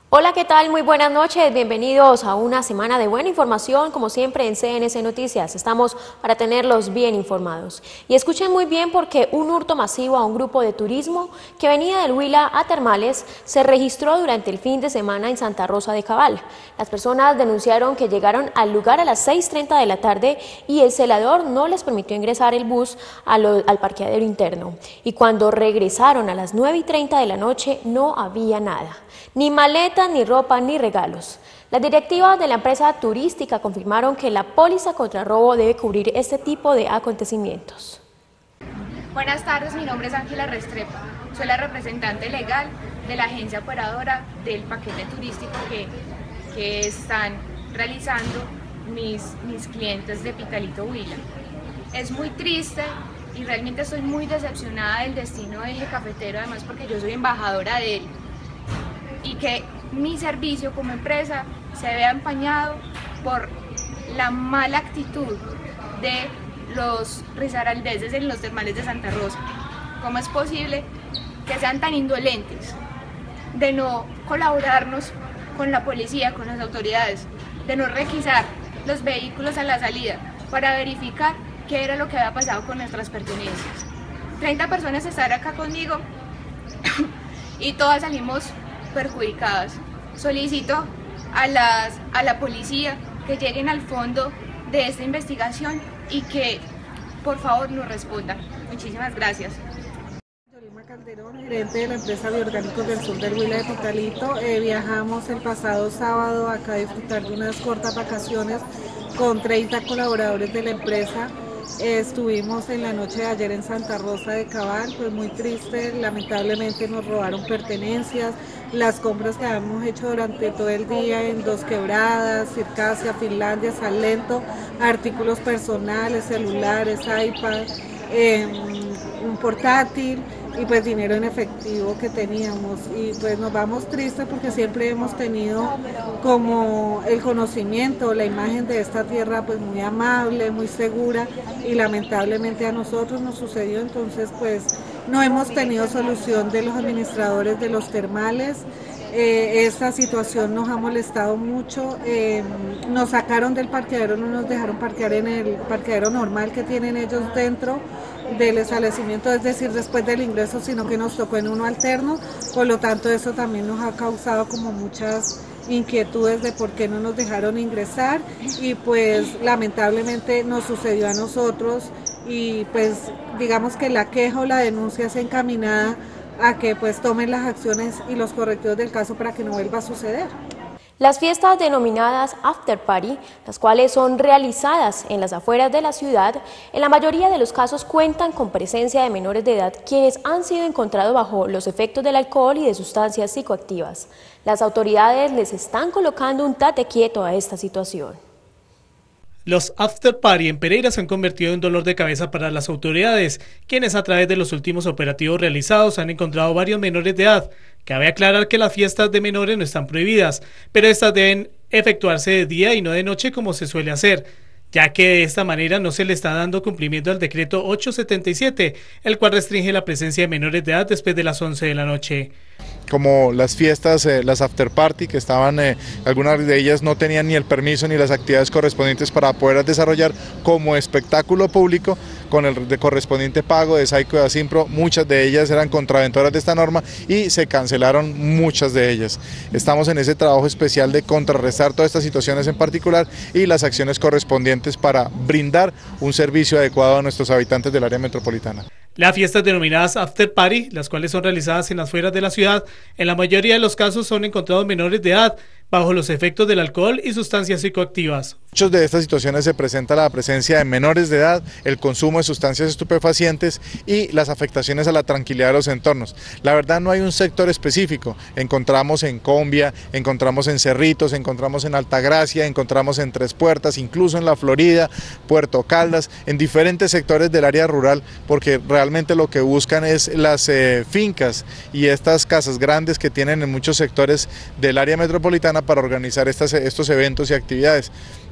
Hola, ¿qué tal? Muy buenas noches, bienvenidos a una semana de buena información, como siempre en CNC Noticias. Estamos para tenerlos bien informados. Y escuchen muy bien porque un hurto masivo a un grupo de turismo que venía del Huila a Termales se registró durante el fin de semana en Santa Rosa de Cabal. Las personas denunciaron que llegaron al lugar a las 6:30 de la tarde y el celador no les permitió ingresar el bus al parqueadero interno. Y cuando regresaron a las 9:30 de la noche no había nada, ni maletas, ni ropa, ni regalos. Las directivas de la empresa turística confirmaron que la póliza contra robo debe cubrir este tipo de acontecimientos. Buenas tardes, mi nombre es Ángela Restrepo. Soy la representante legal de la agencia operadora del paquete turístico que están realizando mis clientes de Pitalito Huila. Es muy triste y realmente estoy muy decepcionada del destino de Eje Cafetero, además porque yo soy embajadora de él, y que mi servicio como empresa se vea empañado por la mala actitud de los risaraldeses en los termales de Santa Rosa. ¿Cómo es posible que sean tan indolentes de no colaborarnos con la policía, con las autoridades, de no requisar los vehículos a la salida para verificar qué era lo que había pasado con nuestras pertenencias? 30 personas están acá conmigo y todas salimos perjudicadas. Solicito a la policía que lleguen al fondo de esta investigación y que por favor nos respondan. Muchísimas gracias. Yolima Calderón, gerente de la empresa Bioorgánicos del Sur del Huila de Pitalito. Viajamos el pasado sábado acá a disfrutar de unas cortas vacaciones con 30 colaboradores de la empresa. Estuvimos en la noche de ayer en Santa Rosa de Cabal, pues muy triste, lamentablemente nos robaron pertenencias, las compras que habíamos hecho durante todo el día en Dos Quebradas, Circasia, Finlandia, Salento, artículos personales, celulares, iPad, un portátil y pues dinero en efectivo que teníamos, y pues nos vamos tristes porque siempre hemos tenido como el conocimiento, la imagen de esta tierra pues muy amable, muy segura, y lamentablemente a nosotros nos sucedió. Entonces pues no hemos tenido solución de los administradores de los termales. Esta situación nos ha molestado mucho, nos sacaron del parqueadero, no nos dejaron parquear en el parqueadero normal que tienen ellos dentro del establecimiento, es decir, después del ingreso, sino que nos tocó en uno alterno. Por lo tanto, eso también nos ha causado como muchas inquietudes de por qué no nos dejaron ingresar, y pues lamentablemente nos sucedió a nosotros, y pues digamos que la queja o la denuncia es encaminada a que pues tomen las acciones y los correctivos del caso para que no vuelva a suceder. Las fiestas denominadas After Party, las cuales son realizadas en las afueras de la ciudad, en la mayoría de los casos cuentan con presencia de menores de edad quienes han sido encontrados bajo los efectos del alcohol y de sustancias psicoactivas. Las autoridades les están colocando un tate quieto a esta situación. Los after party en Pereira se han convertido en dolor de cabeza para las autoridades, quienes a través de los últimos operativos realizados han encontrado varios menores de edad. Cabe aclarar que las fiestas de menores no están prohibidas, pero estas deben efectuarse de día y no de noche como se suele hacer, ya que de esta manera no se le está dando cumplimiento al decreto 877, el cual restringe la presencia de menores de edad después de las 11 de la noche. Como las fiestas, las after party, que estaban, algunas de ellas no tenían ni el permiso ni las actividades correspondientes para poder desarrollar como espectáculo público con el correspondiente pago de SAICO y de ASIMPRO. Muchas de ellas eran contraventoras de esta norma y se cancelaron muchas de ellas. Estamos en ese trabajo especial de contrarrestar todas estas situaciones en particular y las acciones correspondientes para brindar un servicio adecuado a nuestros habitantes del área metropolitana. Las fiestas denominadas After Party, las cuales son realizadas en las afueras de la ciudad, en la mayoría de los casos son encontrados menores de edad, bajo los efectos del alcohol y sustancias psicoactivas. Muchas de estas situaciones se presenta la presencia de menores de edad, el consumo de sustancias estupefacientes y las afectaciones a la tranquilidad de los entornos. La verdad no hay un sector específico, encontramos en Combia, encontramos en Cerritos, encontramos en Altagracia, encontramos en Tres Puertas, incluso en La Florida, Puerto Caldas, en diferentes sectores del área rural, porque realmente lo que buscan es las fincas y estas casas grandes que tienen en muchos sectores del área metropolitana para organizar estos eventos y actividades.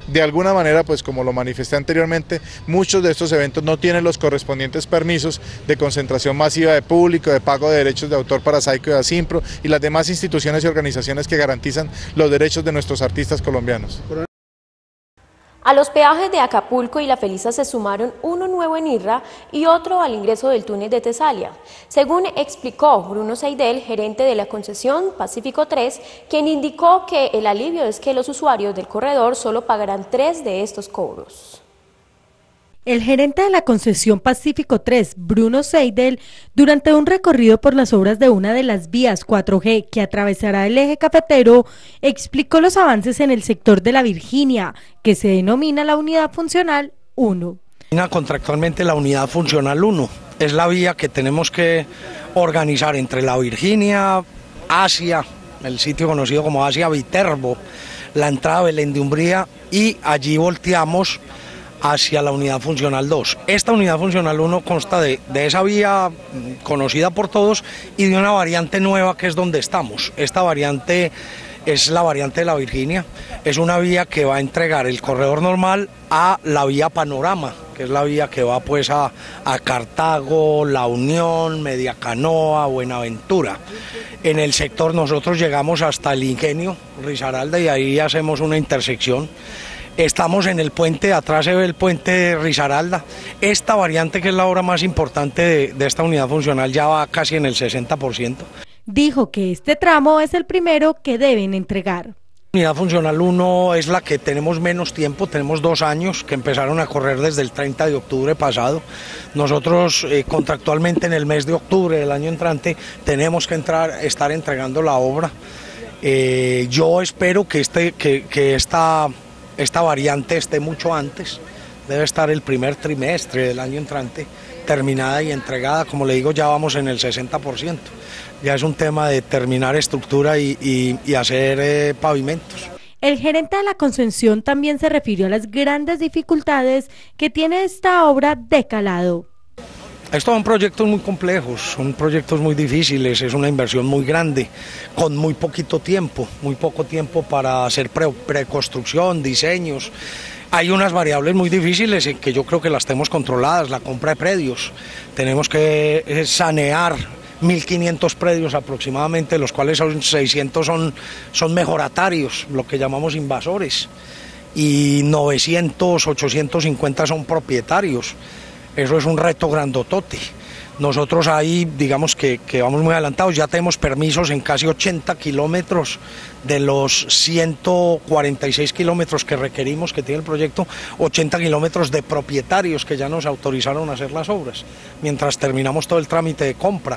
De alguna manera, pues como lo manifesté anteriormente, muchos de estos eventos no tienen los correspondientes permisos de concentración masiva de público, de pago de derechos de autor para Saico y Asimpro y las demás instituciones y organizaciones que garantizan los derechos de nuestros artistas colombianos. A los peajes de Acapulco y La Felisa se sumaron uno nuevo en Irra y otro al ingreso del túnel de Tesalia. Según explicó Bruno Seidel, gerente de la concesión Pacífico 3, quien indicó que el alivio es que los usuarios del corredor solo pagarán 3 de estos cobros. El gerente de la concesión Pacífico 3, Bruno Seidel, durante un recorrido por las obras de una de las vías 4G que atravesará el eje cafetero, explicó los avances en el sector de la Virginia, que se denomina la Unidad Funcional 1. Contractualmente la Unidad Funcional 1 es la vía que tenemos que organizar entre la Virginia, Asia, el sitio conocido como Asia Viterbo, la entrada a Belén de Umbría y allí volteamos hacia la Unidad Funcional 2. Esta Unidad Funcional 1 consta de esa vía conocida por todos y de una variante nueva que es donde estamos. Esta variante es la variante de la Virginia, es una vía que va a entregar el corredor normal a la vía Panorama, que es la vía que va pues a Cartago, La Unión, Media Canoa, Buenaventura. En el sector nosotros llegamos hasta el Ingenio Risaralda y ahí hacemos una intersección. Estamos en el puente, atrás se ve el puente de Risaralda. Esta variante, que es la obra más importante de esta unidad funcional, ya va casi en el 60%. Dijo que este tramo es el primero que deben entregar. Unidad Funcional 1 es la que tenemos menos tiempo, tenemos 2 años que empezaron a correr desde el 30 de octubre pasado. Esta contractualmente en el mes de octubre del año entrante tenemos que estar entregando la obra. Yo espero que esta variante esté mucho antes, debe estar el primer trimestre del año entrante terminada y entregada. Como le digo, ya vamos en el 60%, ya es un tema de terminar estructura y hacer pavimentos. El gerente de la concesión también se refirió a las grandes dificultades que tiene esta obra de calado. Estos son proyectos muy complejos, son proyectos muy difíciles, es una inversión muy grande, con muy poco tiempo para hacer preconstrucción, diseños. Hay unas variables muy difíciles en que yo creo que las tenemos controladas, la compra de predios. Tenemos que sanear 1.500 predios aproximadamente, los cuales 600 son mejoratarios, lo que llamamos invasores, y 900, 850 son propietarios. Eso es un reto grandotote. Nosotros ahí, digamos que vamos muy adelantados, ya tenemos permisos en casi 80 kilómetros de los 146 kilómetros que requerimos, que tiene el proyecto, 80 kilómetros de propietarios que ya nos autorizaron a hacer las obras, mientras terminamos todo el trámite de compra.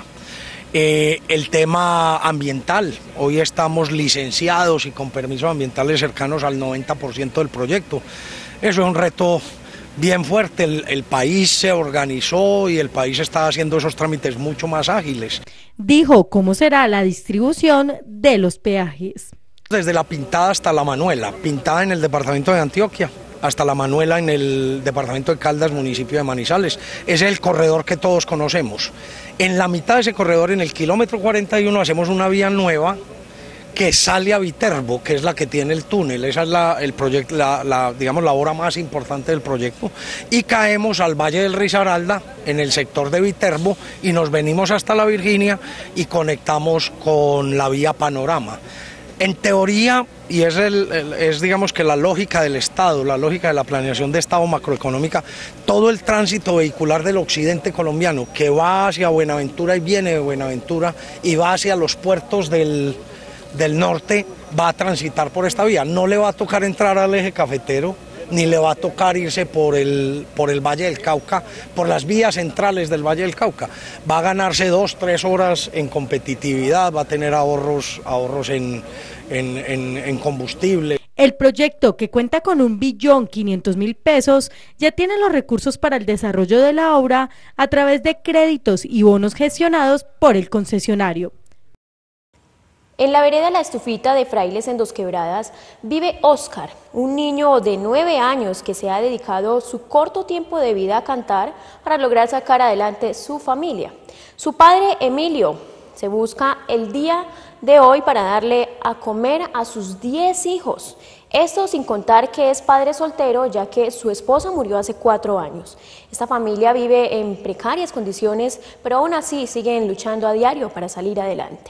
El tema ambiental, hoy estamos licenciados y con permisos ambientales cercanos al 90% del proyecto. Eso es un reto bien fuerte, el país se organizó y el país está haciendo esos trámites mucho más ágiles. Dijo cómo será la distribución de los peajes. Desde La Pintada hasta La Manuela, Pintada en el departamento de Antioquia, hasta La Manuela en el departamento de Caldas, municipio de Manizales. Ese es el corredor que todos conocemos. En la mitad de ese corredor, en el kilómetro 41, hacemos una vía nueva que sale a Viterbo, que es la que tiene el túnel. Esa es digamos, la obra más importante del proyecto, y caemos al Valle del Risaralda en el sector de Viterbo y nos venimos hasta la Virginia y conectamos con la vía Panorama. En teoría, y es digamos que la lógica del Estado, la lógica de la planeación de Estado macroeconómica, todo el tránsito vehicular del occidente colombiano que va hacia Buenaventura y viene de Buenaventura y va hacia los puertos del norte, va a transitar por esta vía. No le va a tocar entrar al eje cafetero, ni le va a tocar irse por el Valle del Cauca, por las vías centrales del Valle del Cauca. Va a ganarse 2-3 horas en competitividad, va a tener ahorros en combustible. El proyecto, que cuenta con 1.500.000 pesos, ya tiene los recursos para el desarrollo de la obra a través de créditos y bonos gestionados por el concesionario. En la vereda La Estufita de Frailes en Dos Quebradas vive Óscar, un niño de 9 años que se ha dedicado su corto tiempo de vida a cantar para lograr sacar adelante su familia. Su padre, Emilio, se busca el día de hoy para darle a comer a sus 10 hijos. Esto sin contar que es padre soltero, ya que su esposa murió hace 4 años. Esta familia vive en precarias condiciones, pero aún así siguen luchando a diario para salir adelante.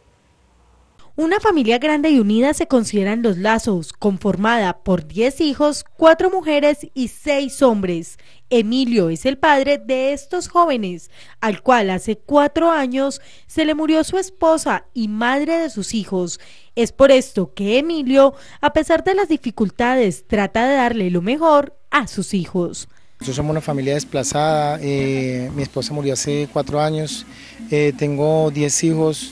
Una familia grande y unida se consideran Los Lazos, conformada por 10 hijos, 4 mujeres y 6 hombres. Emilio es el padre de estos jóvenes, al cual hace 4 años se le murió su esposa y madre de sus hijos. Es por esto que Emilio, a pesar de las dificultades, trata de darle lo mejor a sus hijos. Nosotros somos una familia desplazada, mi esposa murió hace 4 años, tengo 10 hijos.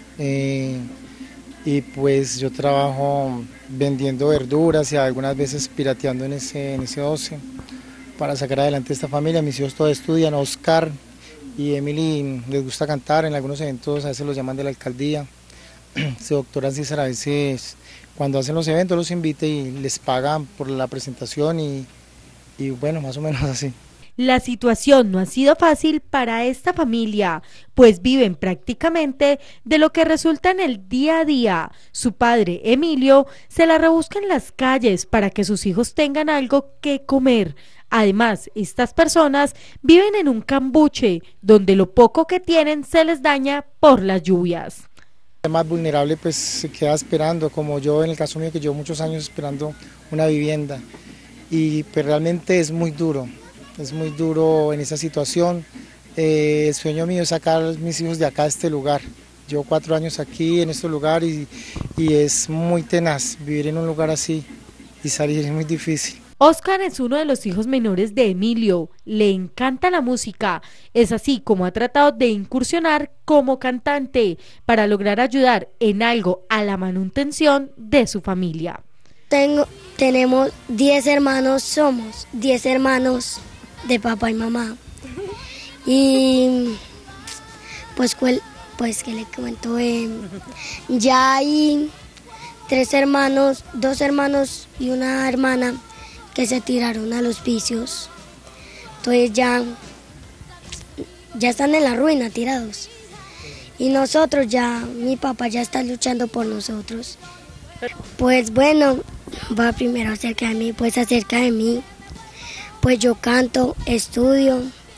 Y pues yo trabajo vendiendo verduras y algunas veces pirateando en ese ocio para sacar adelante esta familia. Mis hijos todos estudian, Oscar y Emily les gusta cantar, en algunos eventos a veces los llaman de la alcaldía, se doctoran César, a veces cuando hacen los eventos los invita y les pagan por la presentación y bueno, más o menos así. La situación no ha sido fácil para esta familia, pues viven prácticamente de lo que resulta en el día a día. Su padre, Emilio, se la rebusca en las calles para que sus hijos tengan algo que comer. Además, estas personas viven en un cambuche, donde lo poco que tienen se les daña por las lluvias. El más vulnerable pues se queda esperando, como yo en el caso mío que llevo muchos años esperando una vivienda y pues realmente es muy duro en esa situación. El sueño mío es sacar a mis hijos de acá, de este lugar. Llevo 4 años aquí en este lugar y es muy tenaz vivir en un lugar así y salir es muy difícil. Oscar es uno de los hijos menores de Emilio, le encanta la música, es así como ha tratado de incursionar como cantante para lograr ayudar en algo a la manutención de su familia. Tenemos 10 hermanos, somos 10 hermanos de papá y mamá. Y pues que le cuento, ya hay 3 hermanos, 2 hermanos y una hermana que se tiraron a los vicios. Entonces ya están en la ruina tirados. Y nosotros mi papá ya está luchando por nosotros. Pues bueno, va primero acerca de mí, pues yo canto, estudio,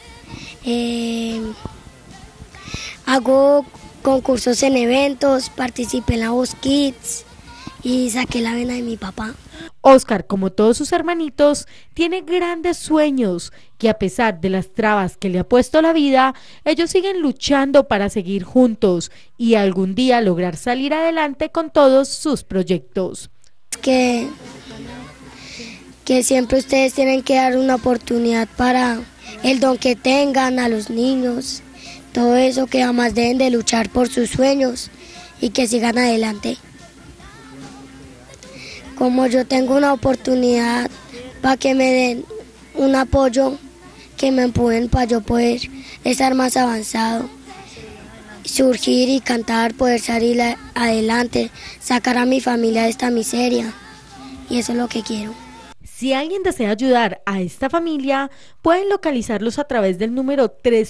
hago concursos en eventos, participé en la Voz Kids y saqué la vena de mi papá. Oscar, como todos sus hermanitos, tiene grandes sueños que a pesar de las trabas que le ha puesto la vida, ellos siguen luchando para seguir juntos y algún día lograr salir adelante con todos sus proyectos. Que siempre ustedes tienen que dar una oportunidad para el don que tengan a los niños, todo eso, que jamás deben de luchar por sus sueños y que sigan adelante. Como yo tengo una oportunidad para que me den un apoyo, que me empujen para yo poder estar más avanzado, surgir y cantar, poder salir adelante, sacar a mi familia de esta miseria, y eso es lo que quiero. Si alguien desea ayudar a esta familia, pueden localizarlos a través del número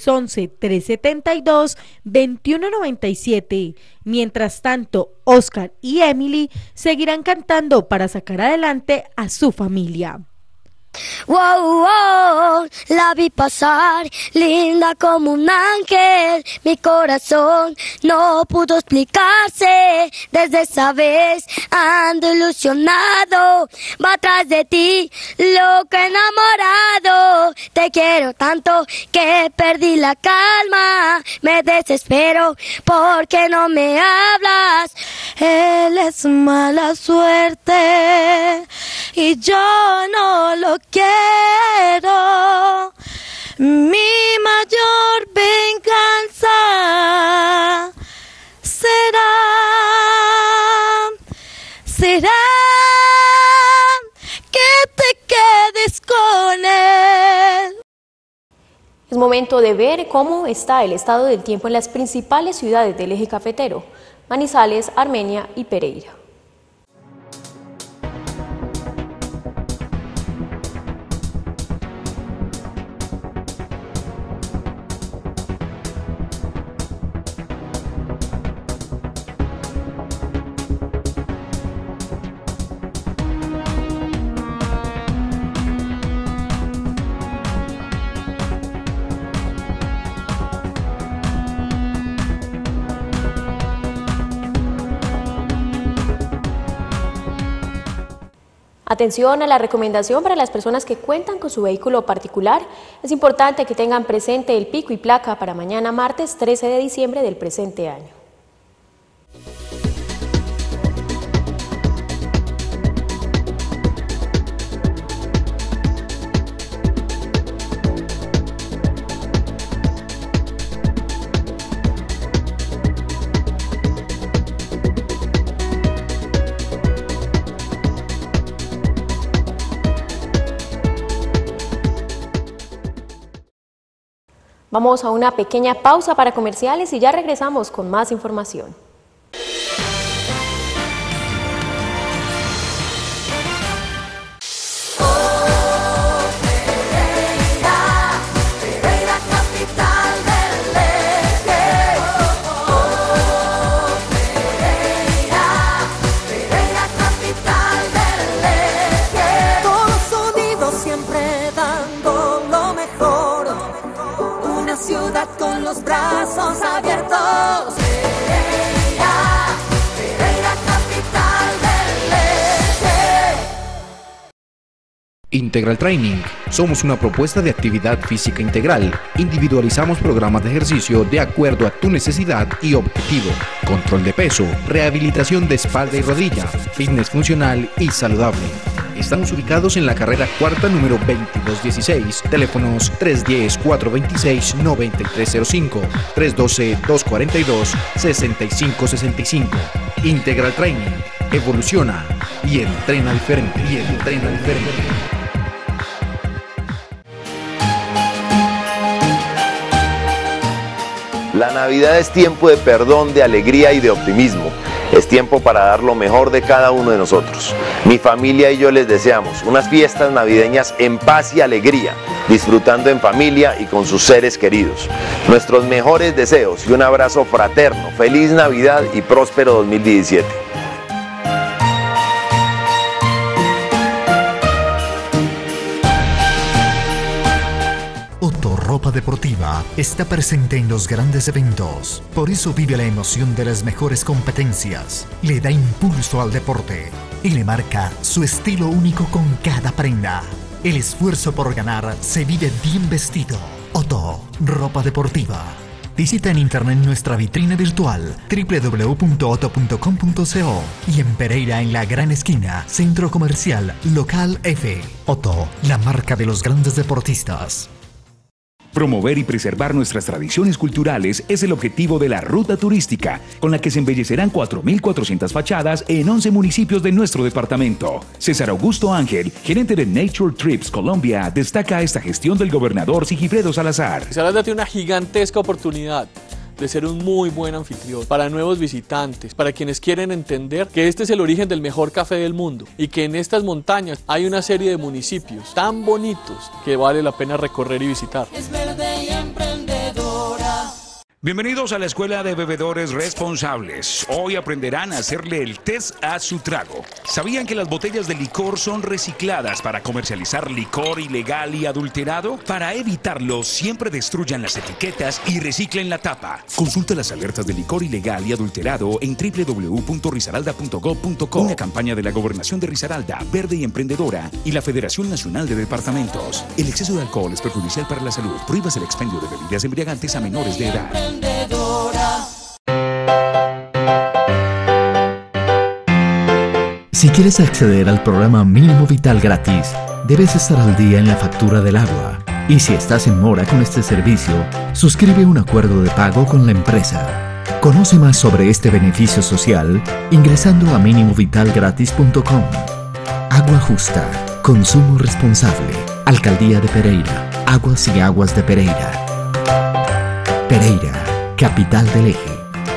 311-372-2197. Mientras tanto, Oscar y Emily seguirán cantando para sacar adelante a su familia. Wow, wow, la vi pasar, linda como un ángel, mi corazón no pudo explicarse, desde esa vez ando ilusionado, va atrás de ti, loco enamorado, te quiero tanto que perdí la calma, me desespero porque no me hablas, él es mala suerte y yo no lo quiero, mi mayor venganza será que te quedes con él. Es momento de ver cómo está el estado del tiempo en las principales ciudades del eje cafetero: Manizales, Armenia y Pereira. Atención a la recomendación para las personas que cuentan con su vehículo particular. Es importante que tengan presente el pico y placa para mañana martes 13 de diciembre del presente año. Vamos a una pequeña pausa para comerciales y ya regresamos con más información. Ciudad con los brazos abiertos. Pereira, capital del eje. Integral Training. Somos una propuesta de actividad física integral. Individualizamos programas de ejercicio de acuerdo a tu necesidad y objetivo. Control de peso, rehabilitación de espalda y rodilla, fitness funcional y saludable. Estamos ubicados en la carrera cuarta número 2216, teléfonos 310-426-9305, 312-242-6565. Integral Training, evoluciona y entrena diferente. La Navidad es tiempo de perdón, de alegría y de optimismo. Es tiempo para dar lo mejor de cada uno de nosotros. Mi familia y yo les deseamos unas fiestas navideñas en paz y alegría, disfrutando en familia y con sus seres queridos. Nuestros mejores deseos y un abrazo fraterno. Feliz Navidad y próspero 2017. Ropa deportiva está presente en los grandes eventos, por eso vive la emoción de las mejores competencias, le da impulso al deporte y le marca su estilo único con cada prenda. El esfuerzo por ganar se vive bien vestido. Otto, ropa deportiva. Visita en internet nuestra vitrina virtual www.otto.com.co y en Pereira en la Gran Esquina, Centro Comercial Local F. Otto, la marca de los grandes deportistas. Promover y preservar nuestras tradiciones culturales es el objetivo de la Ruta Turística, con la que se embellecerán 4.400 fachadas en 11 municipios de nuestro departamento. César Augusto Ángel, gerente de Nature Trips Colombia, destaca esta gestión del gobernador Sigifredo Salazar. Risaralda tiene una gigantesca oportunidad de ser un muy buen anfitrión para nuevos visitantes, para quienes quieren entender que este es el origen del mejor café del mundo y que en estas montañas hay una serie de municipios tan bonitos que vale la pena recorrer y visitar. Es verde y emprendedora. Bienvenidos a la Escuela de Bebedores Responsables. Hoy aprenderán a hacerle el test a su trago. ¿Sabían que las botellas de licor son recicladas para comercializar licor ilegal y adulterado? Para evitarlo, siempre destruyan las etiquetas y reciclen la tapa. Consulta las alertas de licor ilegal y adulterado en www.risaralda.gov.co. Una campaña de la Gobernación de Risaralda, Verde y Emprendedora, y la Federación Nacional de Departamentos. El exceso de alcohol es perjudicial para la salud. Prohíbas el expendio de bebidas embriagantes a menores de edad. Si quieres acceder al programa Mínimo Vital gratis, debes estar al día en la factura del agua. Y si estás en mora con este servicio, suscribe un acuerdo de pago con la empresa. Conoce más sobre este beneficio social ingresando a minimovitalgratis.com. Agua justa, consumo responsable. Alcaldía de Pereira, Aguas y Aguas de Pereira. Pereira, capital del eje.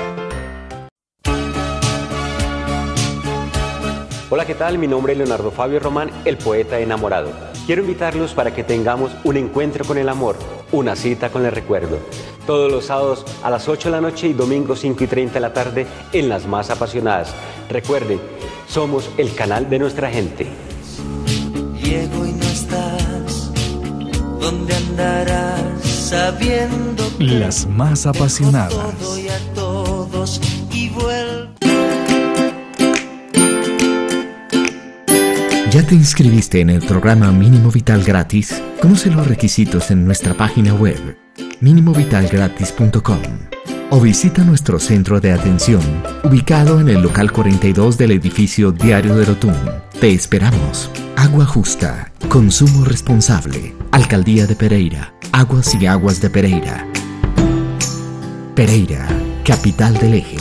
Hola, ¿qué tal? Mi nombre es Leonardo Fabio Román, el poeta enamorado. Quiero invitarlos para que tengamos un encuentro con el amor, una cita con el recuerdo. Todos los sábados a las 8 de la noche y domingos 5:30 de la tarde en Las Más Apasionadas. Recuerden, somos el canal de nuestra gente. Llego y no estás, ¿dónde andarás? Sabiendo que Las Más Apasionadas. todo y a todos y vuelvo. ¿Ya te inscribiste en el programa Mínimo Vital Gratis? Conoce los requisitos en nuestra página web minimovitalgratis.com o visita nuestro centro de atención ubicado en el local 42 del edificio Diario del Otún. Te esperamos. Agua justa, consumo responsable. Alcaldía de Pereira, Aguas y Aguas de Pereira. Pereira, capital del eje.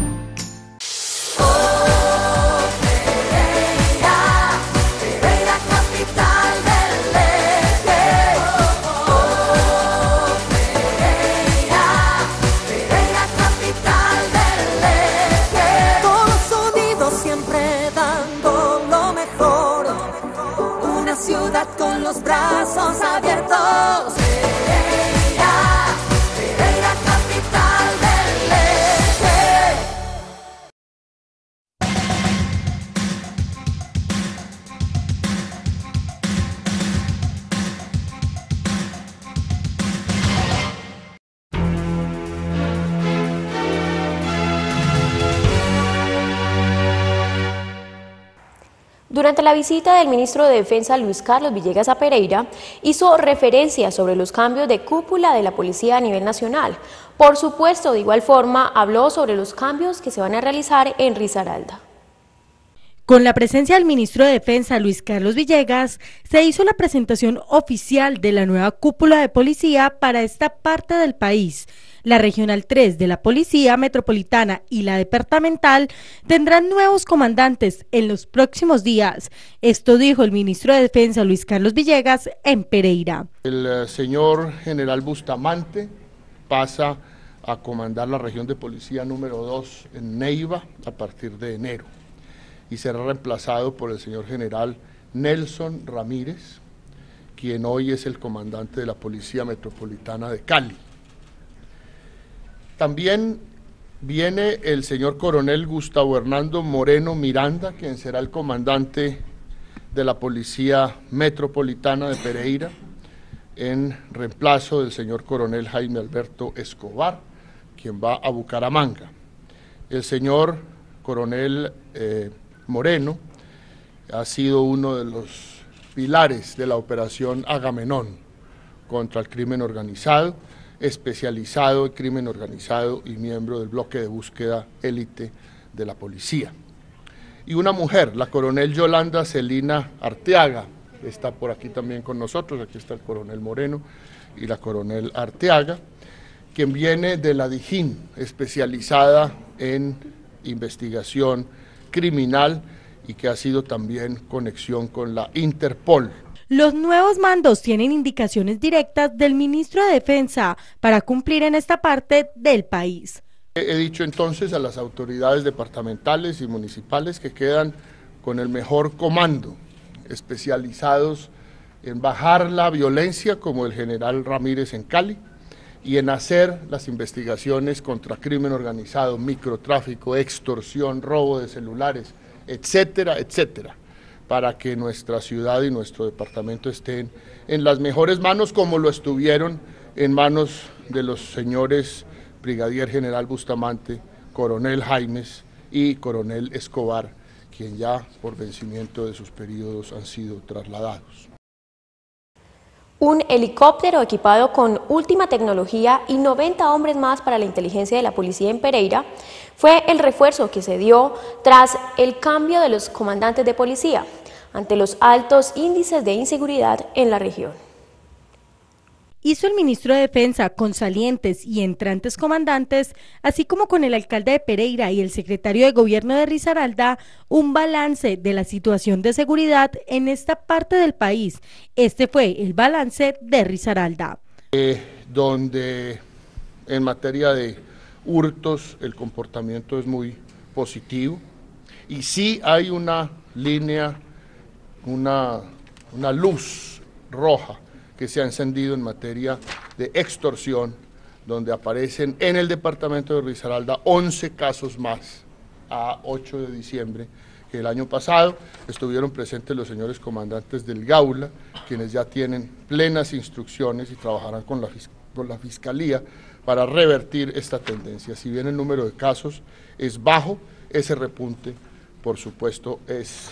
Brazos abiertos. Pereira, Pereira, capital del eje. Durante la visita del ministro de Defensa Luis Carlos Villegas a Pereira, hizo referencia sobre los cambios de cúpula de la policía a nivel nacional. Por supuesto, de igual forma, habló sobre los cambios que se van a realizar en Risaralda. Con la presencia del ministro de Defensa Luis Carlos Villegas, se hizo la presentación oficial de la nueva cúpula de policía para esta parte del país. La Regional 3 de la Policía Metropolitana y la Departamental tendrán nuevos comandantes en los próximos días. Esto dijo el ministro de Defensa Luis Carlos Villegas en Pereira. El señor general Bustamante pasa a comandar la región de policía número 2 en Neiva a partir de enero y será reemplazado por el señor general Nelson Ramírez, quien hoy es el comandante de la Policía Metropolitana de Cali. También viene el señor coronel Gustavo Hernando Moreno Miranda, quien será el comandante de la Policía Metropolitana de Pereira, en reemplazo del señor coronel Jaime Alberto Escobar, quien va a Bucaramanga. El señor coronel Moreno ha sido uno de los pilares de la operación Agamenón contra el crimen organizado, especializado en crimen organizado y miembro del bloque de búsqueda élite de la policía. Y una mujer, la coronel Yolanda Celina Arteaga, está por aquí también con nosotros, aquí está el coronel Moreno y la coronel Arteaga, quien viene de la Dijín, especializada en investigación criminal y que ha sido también conexión con la Interpol. Los nuevos mandos tienen indicaciones directas del ministro de Defensa para cumplir en esta parte del país. He dicho entonces a las autoridades departamentales y municipales que quedan con el mejor comando, especializados en bajar la violencia como el general Ramírez en Cali y en hacer las investigaciones contra crimen organizado, microtráfico, extorsión, robo de celulares, etcétera, etcétera, para que nuestra ciudad y nuestro departamento estén en las mejores manos como lo estuvieron en manos de los señores Brigadier General Bustamante, Coronel Jaimes y Coronel Escobar, quien ya por vencimiento de sus periodos han sido trasladados. Un helicóptero equipado con última tecnología y 90 hombres más para la inteligencia de la policía en Pereira fue el refuerzo que se dio tras el cambio de los comandantes de policía ante los altos índices de inseguridad en la región. Hizo el ministro de Defensa con salientes y entrantes comandantes, así como con el alcalde de Pereira y el secretario de Gobierno de Risaralda, un balance de la situación de seguridad en esta parte del país. Este fue el balance de Risaralda. Donde en materia de hurtos el comportamiento es muy positivo y sí hay una línea, una luz roja que se ha encendido en materia de extorsión, donde aparecen en el departamento de Risaralda 11 casos más a 8 de diciembre que el año pasado. Estuvieron presentes los señores comandantes del Gaula, quienes ya tienen plenas instrucciones y trabajarán con la Fiscalía para revertir esta tendencia. Si bien el número de casos es bajo, ese repunte, por supuesto, es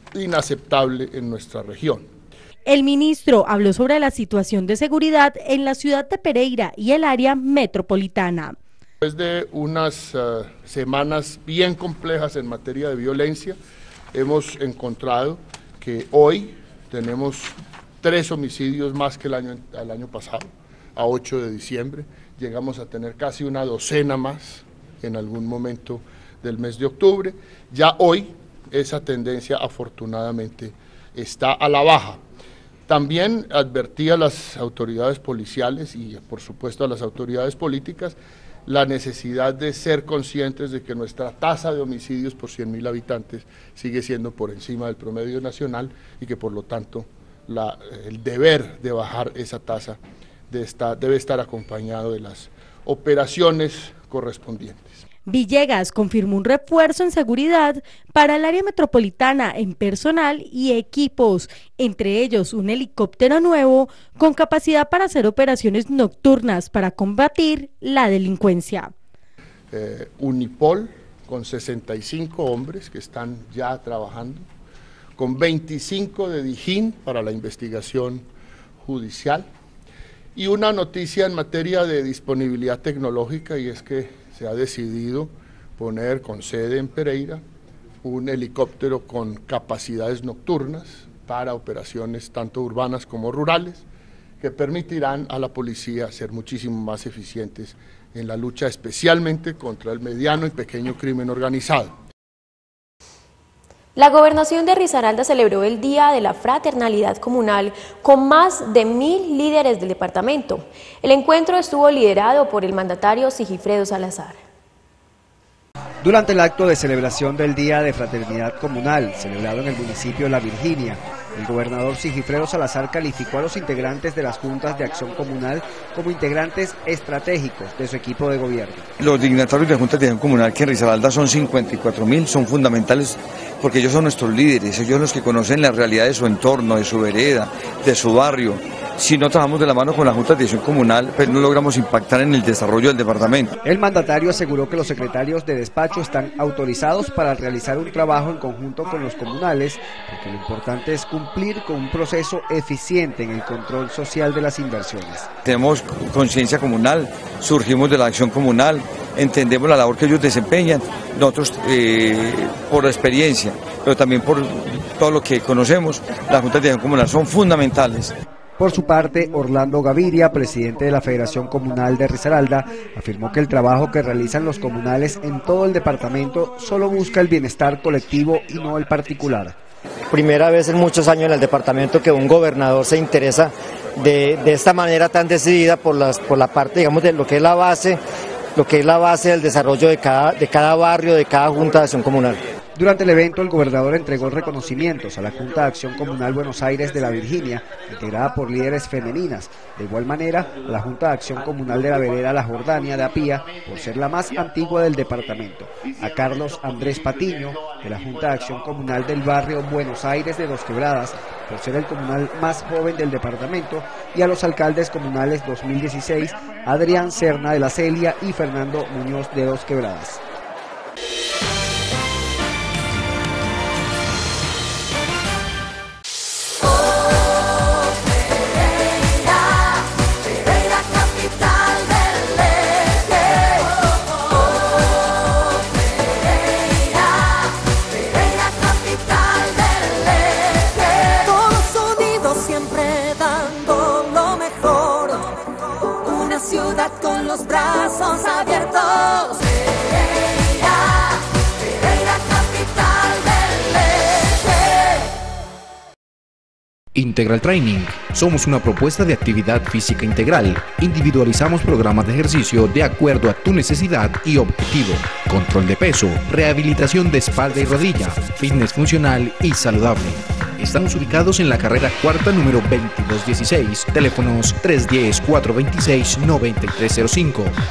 inaceptable en nuestra región. El ministro habló sobre la situación de seguridad en la ciudad de Pereira y el área metropolitana. Después de unas semanas bien complejas en materia de violencia, hemos encontrado que hoy tenemos 3 homicidios más que el año pasado, a 8 de diciembre. Llegamos a tener casi una docena más en algún momento del mes de octubre. Ya hoy esa tendencia afortunadamente está a la baja. También advertí a las autoridades policiales y por supuesto a las autoridades políticas la necesidad de ser conscientes de que nuestra tasa de homicidios por 100.000 habitantes sigue siendo por encima del promedio nacional y que por lo tanto el deber de bajar esa tasa debe estar acompañado de las operaciones correspondientes. Villegas confirmó un refuerzo en seguridad para el área metropolitana en personal y equipos, entre ellos un helicóptero nuevo con capacidad para hacer operaciones nocturnas para combatir la delincuencia. Unipol con 65 hombres que están ya trabajando, con 25 de Dijín para la investigación judicial y una noticia en materia de disponibilidad tecnológica, y es que se ha decidido poner con sede en Pereira un helicóptero con capacidades nocturnas para operaciones tanto urbanas como rurales, que permitirán a la policía ser muchísimo más eficientes en la lucha especialmente contra el mediano y pequeño crimen organizado. La Gobernación de Risaralda celebró el Día de la Fraternalidad Comunal con más de 1000 líderes del departamento. El encuentro estuvo liderado por el mandatario Sigifredo Salazar. Durante el acto de celebración del Día de Fraternidad Comunal, celebrado en el municipio de La Virginia, el gobernador Sigifredo Salazar calificó a los integrantes de las juntas de acción comunal como integrantes estratégicos de su equipo de gobierno. Los dignatarios de la Junta de Acción Comunal, que en Risaralda son 54.000, son fundamentales porque ellos son nuestros líderes, ellos son los que conocen la realidad de su entorno, de su vereda, de su barrio. Si no trabajamos de la mano con la Junta de Acción Comunal, pues no logramos impactar en el desarrollo del departamento. El mandatario aseguró que los secretarios de despacho están autorizados para realizar un trabajo en conjunto con los comunales, porque lo importante es cumplir con un proceso eficiente en el control social de las inversiones. Tenemos conciencia comunal, surgimos de la acción comunal, entendemos la labor que ellos desempeñan, nosotros por la experiencia, pero también por todo lo que conocemos, las juntas de acción comunal son fundamentales. Por su parte, Orlando Gaviria, presidente de la Federación Comunal de Risaralda, afirmó que el trabajo que realizan los comunales en todo el departamento solo busca el bienestar colectivo y no el particular. Primera vez en muchos años en el departamento que un gobernador se interesa de esta manera tan decidida por la parte, digamos, de lo que es la base del desarrollo de cada barrio, de cada junta de acción comunal. Durante el evento, el gobernador entregó reconocimientos a la Junta de Acción Comunal Buenos Aires de La Virginia, integrada por líderes femeninas. De igual manera, a la Junta de Acción Comunal de la Vereda La Jordania de Apía, por ser la más antigua del departamento. A Carlos Andrés Patiño, de la Junta de Acción Comunal del barrio Buenos Aires de Dos Quebradas, por ser el comunal más joven del departamento. Y a los alcaldes comunales 2016, Adrián Serna de La Celia y Fernando Muñoz de Dos Quebradas. Brazos abiertos, Pereira, capital del este. Integral Training. Somos una propuesta de actividad física integral. Individualizamos programas de ejercicio de acuerdo a tu necesidad y objetivo. Control de peso, rehabilitación de espalda y rodilla, fitness funcional y saludable. Estamos ubicados en la carrera cuarta número 2216, teléfonos 310-426-9305,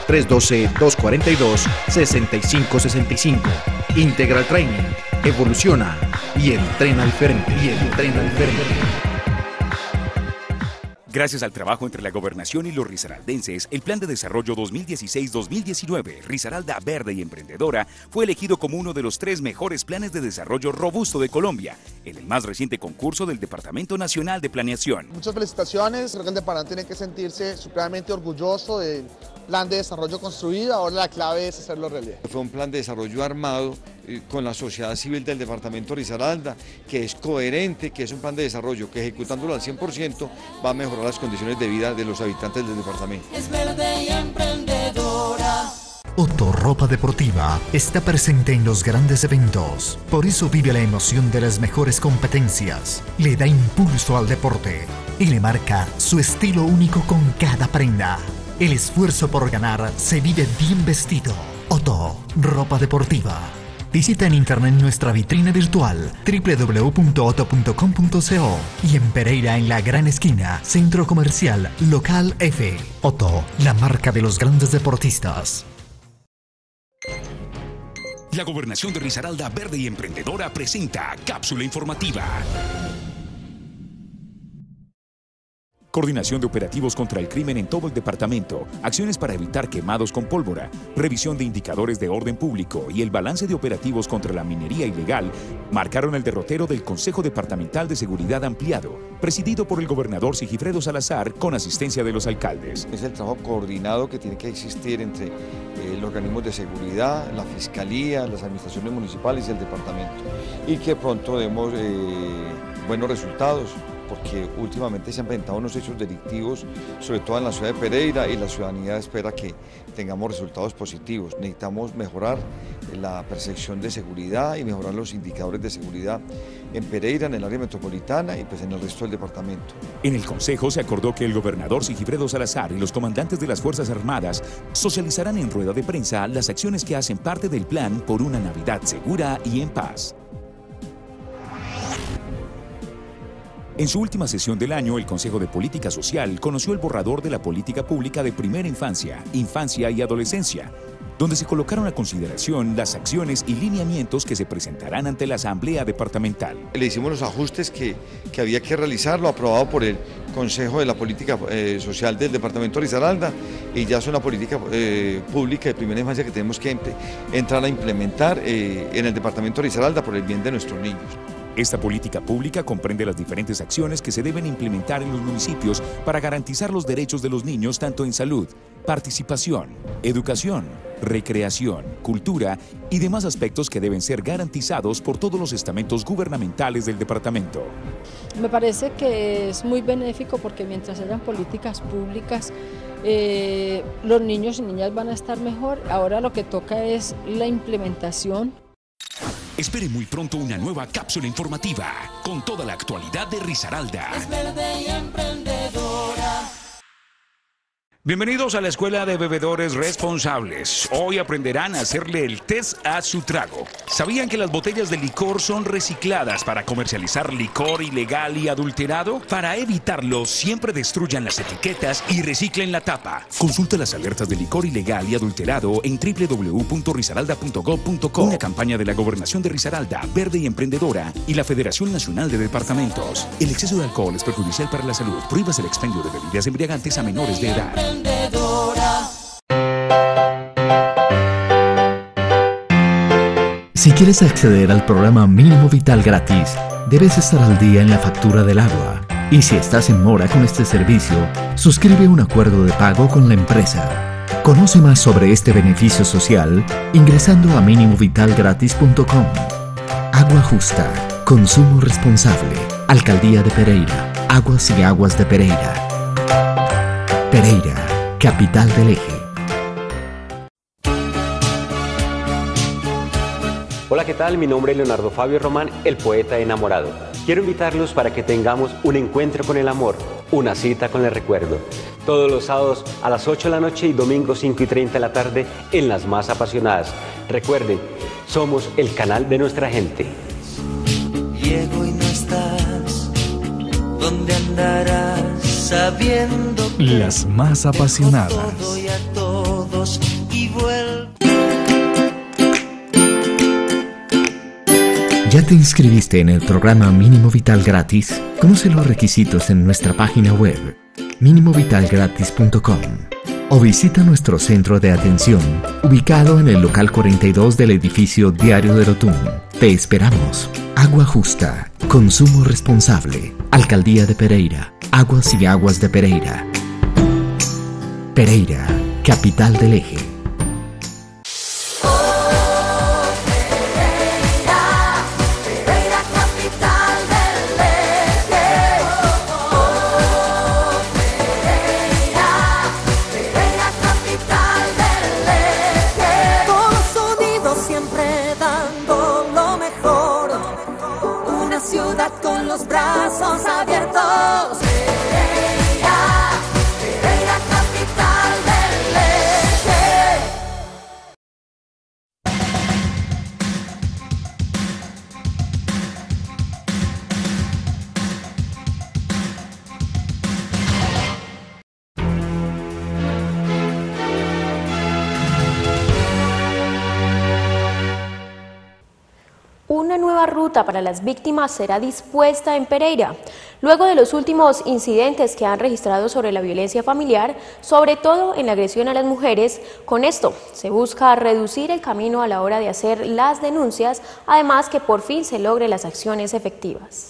312-242-6565. Integral Training, evoluciona y entrena diferente. Gracias al trabajo entre la Gobernación y los risaraldenses, el Plan de Desarrollo 2016-2019, Risaralda Verde y Emprendedora, fue elegido como uno de los 3 mejores planes de desarrollo robusto de Colombia, en el más reciente concurso del Departamento Nacional de Planeación. Muchas felicitaciones, creo que el departamento tiene que sentirse supremamente orgulloso del plan de desarrollo construido, ahora la clave es hacerlo realidad. Fue un plan de desarrollo armado con la sociedad civil del departamento de Risaralda, que es coherente, que es un plan de desarrollo que ejecutándolo al 100% va a mejorar las condiciones de vida de los habitantes del departamento. Es verde y emprendedora. Otto Ropa Deportiva está presente en los grandes eventos, por eso vive la emoción de las mejores competencias, le da impulso al deporte y le marca su estilo único con cada prenda. El esfuerzo por ganar se vive bien vestido. Otto Ropa Deportiva. Visita en internet nuestra vitrina virtual www.otto.com.co y en Pereira en la Gran Esquina, Centro Comercial Local F. Otto, la marca de los grandes deportistas. La Gobernación de Risaralda Verde y Emprendedora presenta Cápsula Informativa. Coordinación de operativos contra el crimen en todo el departamento, acciones para evitar quemados con pólvora, revisión de indicadores de orden público y el balance de operativos contra la minería ilegal marcaron el derrotero del Consejo Departamental de Seguridad Ampliado, presidido por el gobernador Sigifredo Salazar con asistencia de los alcaldes. Es el trabajo coordinado que tiene que existir entre los organismos de seguridad, la Fiscalía, las administraciones municipales y el departamento, y que pronto demos buenos resultados, porque últimamente se han presentado unos hechos delictivos, sobre todo en la ciudad de Pereira, y la ciudadanía espera que tengamos resultados positivos. Necesitamos mejorar la percepción de seguridad y mejorar los indicadores de seguridad en Pereira, en el área metropolitana y pues en el resto del departamento. En el Consejo se acordó que el gobernador Sigifredo Salazar y los comandantes de las Fuerzas Armadas socializarán en rueda de prensa las acciones que hacen parte del plan por una Navidad segura y en paz. En su última sesión del año, el Consejo de Política Social conoció el borrador de la política pública de primera infancia, infancia y adolescencia, donde se colocaron a consideración las acciones y lineamientos que se presentarán ante la Asamblea Departamental. Le hicimos los ajustes que había que realizarlo, aprobado por el Consejo de la Política Social del Departamento de Risaralda, y ya es una política pública de primera infancia que tenemos que entrar a implementar en el Departamento de Risaralda por el bien de nuestros niños. Esta política pública comprende las diferentes acciones que se deben implementar en los municipios para garantizar los derechos de los niños tanto en salud, participación, educación, recreación, cultura y demás aspectos que deben ser garantizados por todos los estamentos gubernamentales del departamento. Me parece que es muy benéfico porque mientras hayan políticas públicas, los niños y niñas van a estar mejor. Ahora lo que toca es la implementación. Espere muy pronto una nueva cápsula informativa con toda la actualidad de Risaralda. Es verde y emprendedora. Bienvenidos a la Escuela de Bebedores Responsables. Hoy aprenderán a hacerle el test a su trago. ¿Sabían que las botellas de licor son recicladas para comercializar licor ilegal y adulterado? Para evitarlo, siempre destruyan las etiquetas y reciclen la tapa. Consulta las alertas de licor ilegal y adulterado en www.risaralda.gov.co. Una campaña de la Gobernación de Risaralda, Verde y Emprendedora y la Federación Nacional de Departamentos. El exceso de alcohol es perjudicial para la salud. Prohíbase el expendio de bebidas embriagantes a menores de edad. Si quieres acceder al programa Mínimo Vital gratis, debes estar al día en la factura del agua. Y si estás en mora con este servicio, suscribe un acuerdo de pago con la empresa. Conoce más sobre este beneficio social ingresando a minimovitalgratis.com. Agua justa, consumo responsable. Alcaldía de Pereira, Aguas y Aguas de Pereira. Pereira, capital del eje. Hola, ¿qué tal? Mi nombre es Leonardo Fabio Román, el poeta enamorado. Quiero invitarlos para que tengamos un encuentro con el amor, una cita con el recuerdo. Todos los sábados a las 8 de la noche y domingos 5:30 de la tarde en Las Más Apasionadas. Recuerden, somos el canal de nuestra gente. Llego y no estás, ¿dónde andarás? Sabiendo que Las Más Apasionadas. todo y a todos y vuelvo. ¿Ya te inscribiste en el programa Mínimo Vital gratis? Conoce los requisitos en nuestra página web minimovitalgratis.com o visita nuestro centro de atención, ubicado en el local 42 del edificio Diario de Rotún. Te esperamos. Agua justa, consumo responsable. Alcaldía de Pereira, Aguas y Aguas de Pereira. Pereira, capital del eje. Con los brazos abiertos, Pereira, Pereira, capital del eje. Una nueva ruta para las víctimas será dispuesta en Pereira. Luego de los últimos incidentes que han registrado sobre la violencia familiar, sobre todo en la agresión a las mujeres, con esto se busca reducir el camino a la hora de hacer las denuncias, además que por fin se logren las acciones efectivas.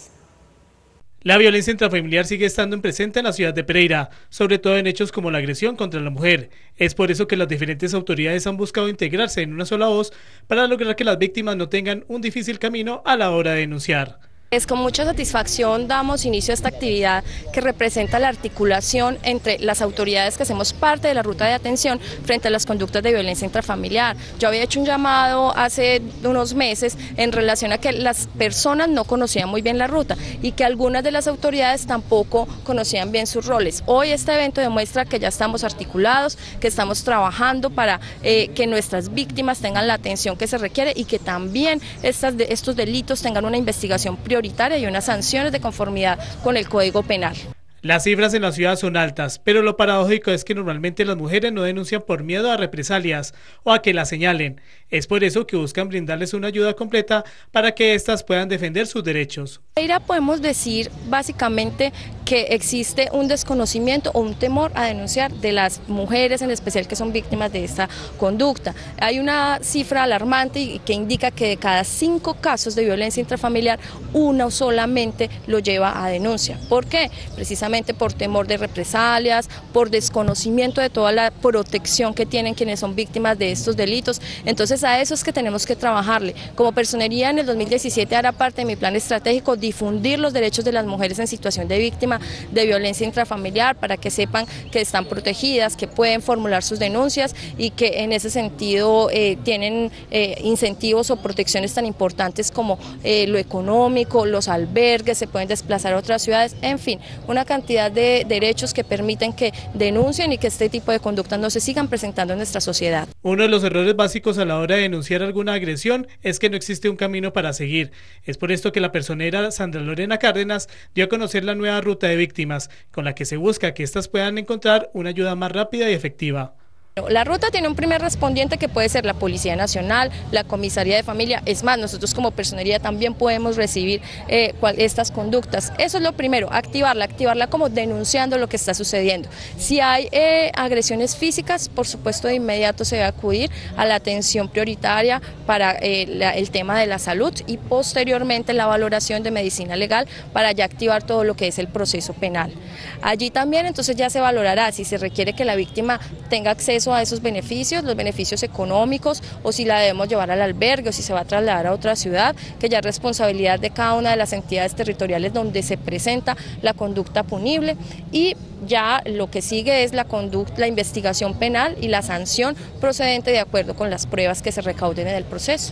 La violencia intrafamiliar sigue estando presente en la ciudad de Pereira, sobre todo en hechos como la agresión contra la mujer. Es por eso que las diferentes autoridades han buscado integrarse en una sola voz para lograr que las víctimas no tengan un difícil camino a la hora de denunciar. Es con mucha satisfacción damos inicio a esta actividad que representa la articulación entre las autoridades que hacemos parte de la ruta de atención frente a las conductas de violencia intrafamiliar. Yo había hecho un llamado hace unos meses en relación a que las personas no conocían muy bien la ruta y que algunas de las autoridades tampoco conocían bien sus roles. Hoy este evento demuestra que ya estamos articulados, que estamos trabajando para que nuestras víctimas tengan la atención que se requiere y que también estos delitos tengan una investigación prioritaria y unas sanciones de conformidad con el Código Penal. Las cifras en la ciudad son altas, pero lo paradójico es que normalmente las mujeres no denuncian por miedo a represalias o a que las señalen. Es por eso que buscan brindarles una ayuda completa para que éstas puedan defender sus derechos. Pereira podemos decir básicamente que existe un desconocimiento o un temor a denunciar de las mujeres en especial que son víctimas de esta conducta. Hay una cifra alarmante que indica que de cada 5 casos de violencia intrafamiliar, uno solamente lo lleva a denuncia. ¿Por qué? Precisamente por temor de represalias, por desconocimiento de toda la protección que tienen quienes son víctimas de estos delitos. Entonces a eso es que tenemos que trabajarle. Como Personería en el 2017 hará parte de mi plan estratégico difundir los derechos de las mujeres en situación de víctima de violencia intrafamiliar para que sepan que están protegidas, que pueden formular sus denuncias y que en ese sentido tienen incentivos o protecciones tan importantes como lo económico, los albergues, se pueden desplazar a otras ciudades, en fin, una cantidad de derechos que permiten que denuncien y que este tipo de conductas no se sigan presentando en nuestra sociedad. Uno de los errores básicos a la hora de denunciar alguna agresión es que no existe un camino para seguir. Es por esto que la personera Sandra Lorena Cárdenas dio a conocer la nueva ruta de víctimas, con la que se busca que éstas puedan encontrar una ayuda más rápida y efectiva. La ruta tiene un primer respondiente que puede ser la Policía Nacional, la Comisaría de Familia. Es más, nosotros como Personería también podemos recibir estas conductas. Eso es lo primero, activarla como denunciando lo que está sucediendo. Si hay agresiones físicas, por supuesto de inmediato se debe acudir a la atención prioritaria para el tema de la salud y posteriormente la valoración de medicina legal para ya activar todo lo que es el proceso penal. Allí también entonces ya se valorará si se requiere que la víctima tenga acceso a esos beneficios, los beneficios económicos, o si la debemos llevar al albergue o si se va a trasladar a otra ciudad, que ya es responsabilidad de cada una de las entidades territoriales donde se presenta la conducta punible, y ya lo que sigue es la investigación penal y la sanción procedente de acuerdo con las pruebas que se recauden en el proceso.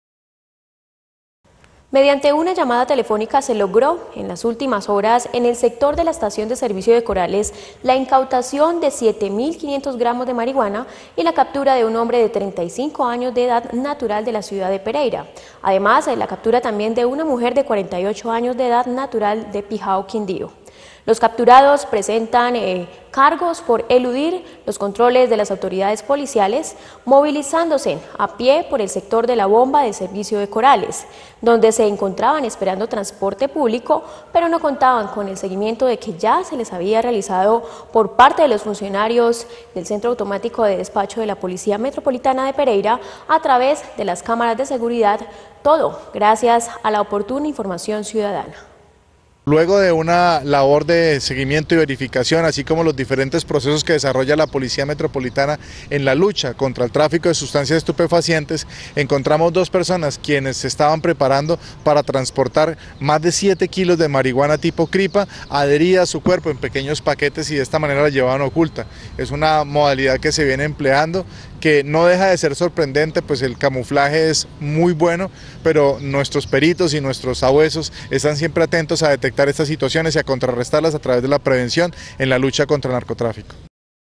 Mediante una llamada telefónica se logró en las últimas horas en el sector de la estación de servicio de Corales la incautación de 7.500 gramos de marihuana y la captura de un hombre de 35 años de edad natural de la ciudad de Pereira. Además, la captura también de una mujer de 48 años de edad natural de Pijao, Quindío. Los capturados presentan cargos por eludir los controles de las autoridades policiales, movilizándose a pie por el sector de la bomba del servicio de Corales, donde se encontraban esperando transporte público, pero no contaban con el seguimiento de que ya se les había realizado por parte de los funcionarios del Centro Automático de Despacho de la Policía Metropolitana de Pereira a través de las cámaras de seguridad, todo gracias a la oportuna información ciudadana. Luego de una labor de seguimiento y verificación, así como los diferentes procesos que desarrolla la Policía Metropolitana en la lucha contra el tráfico de sustancias estupefacientes, encontramos 2 personas quienes se estaban preparando para transportar más de 7 kilos de marihuana tipo cripa adherida a su cuerpo en pequeños paquetes y de esta manera la llevaban oculta. Es una modalidad que se viene empleando, que no deja de ser sorprendente, pues el camuflaje es muy bueno, pero nuestros peritos y nuestros sabuesos están siempre atentos a detectar estas situaciones y a contrarrestarlas a través de la prevención en la lucha contra el narcotráfico.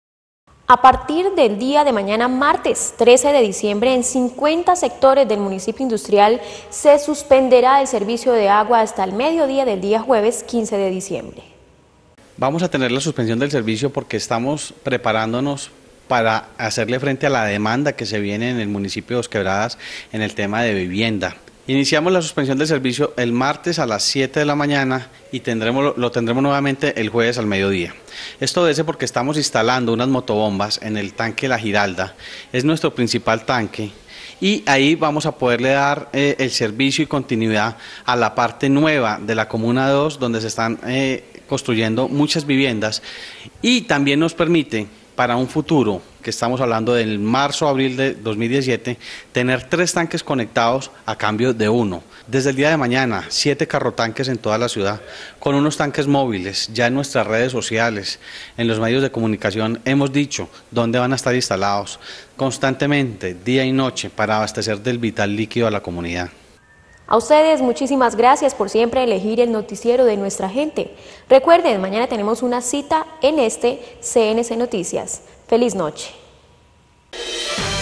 A partir del día de mañana, martes 13 de diciembre, en 50 sectores del municipio industrial se suspenderá el servicio de agua hasta el mediodía del día jueves 15 de diciembre. Vamos a tener la suspensión del servicio porque estamos preparándonos para hacerle frente a la demanda que se viene en el municipio de Dos Quebradas en el tema de vivienda. Iniciamos la suspensión del servicio el martes a las 7 de la mañana y lo tendremos nuevamente el jueves al mediodía. Esto obedece porque estamos instalando unas motobombas en el tanque La Giralda, es nuestro principal tanque, y ahí vamos a poderle dar el servicio y continuidad a la parte nueva de la Comuna 2, donde se están construyendo muchas viviendas, y también nos permite para un futuro, que estamos hablando del marzo-abril de 2017, tener 3 tanques conectados a cambio de 1. Desde el día de mañana, 7 carrotanques en toda la ciudad, con unos tanques móviles. Ya en nuestras redes sociales, en los medios de comunicación, hemos dicho dónde van a estar instalados constantemente, día y noche, para abastecer del vital líquido a la comunidad. A ustedes muchísimas gracias por siempre elegir el noticiero de nuestra gente. Recuerden, mañana tenemos una cita en CNC Noticias. ¡Feliz noche!